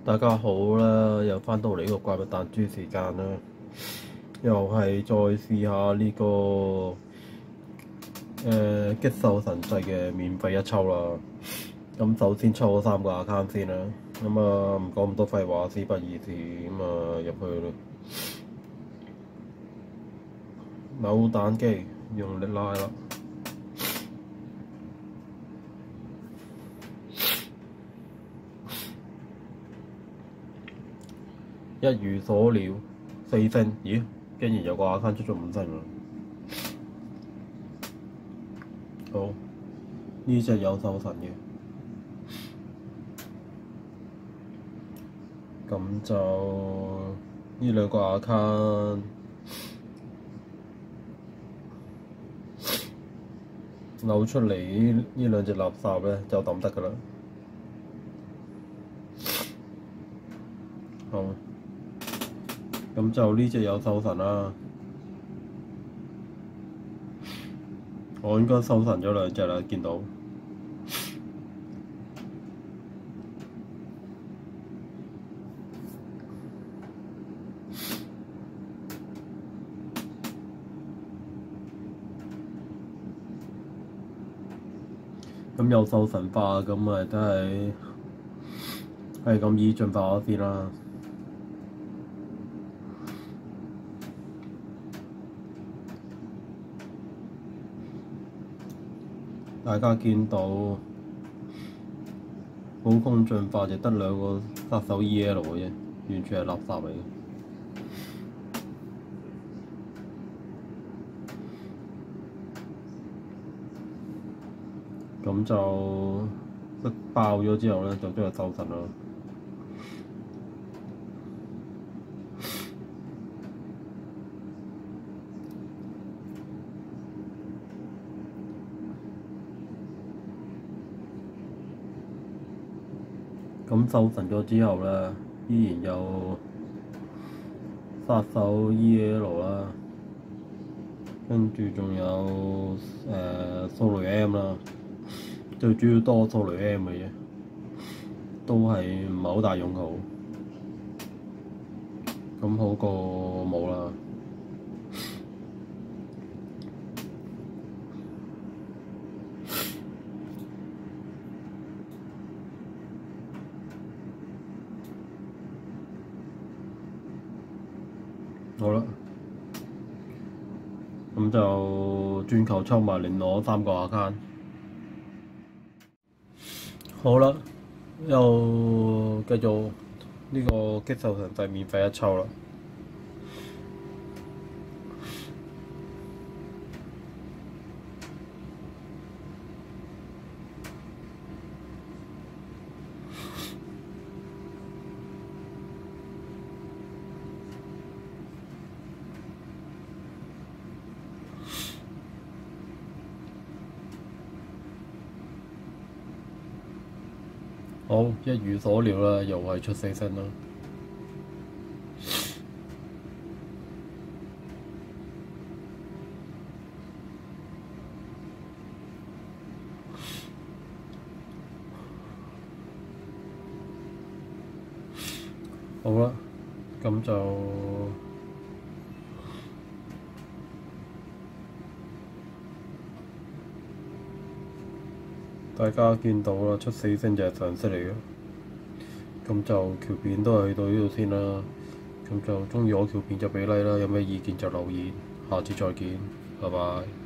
大家好啦，又翻到嚟呢個怪物彈珠時間啦，又係再試下呢個激鬥神掣嘅免費一抽啦。咁首先抽咗3個 account 先啦，咁唔講咁多廢話，事不宜遲，咁入去啦。扭蛋機用力拉啦，一如所料4星，咦？竟然有個 account 出咗5星啦！好，呢隻有獸神嘅。咁就呢兩個 account 扭出嚟呢兩隻垃圾咧，就抌得㗎啦。好，咁就呢隻有獸神啦。我應該獸神咗2隻啦，見到。咁有獸神化，咁咪都係咁以進化咗先啦。大家見到普攻進化就得2個殺手 EL 嘅啫，完全係垃圾嚟嘅。咁就一爆咗之後咧，就將佢獸神啦。咁獸神咗之後咧，依然有殺手 EL 啦，跟住仲有掃雷 M 啦。最主要多掃雷 M 嘅啫，都係唔係好大用途，咁好過冇啦。好啦，咁就轉球抽埋另攞3個 account。好啦，又繼續呢個激鬥神掣免費一抽啦。好，一如所料啦，又係出4星啦。好啦，咁就大家見到啦，出4星就係常識嚟嘅。咁就條片都係去到呢度先啦。咁就鍾意我條片就俾 like 啦，有咩意見就留言。下次再見，拜拜。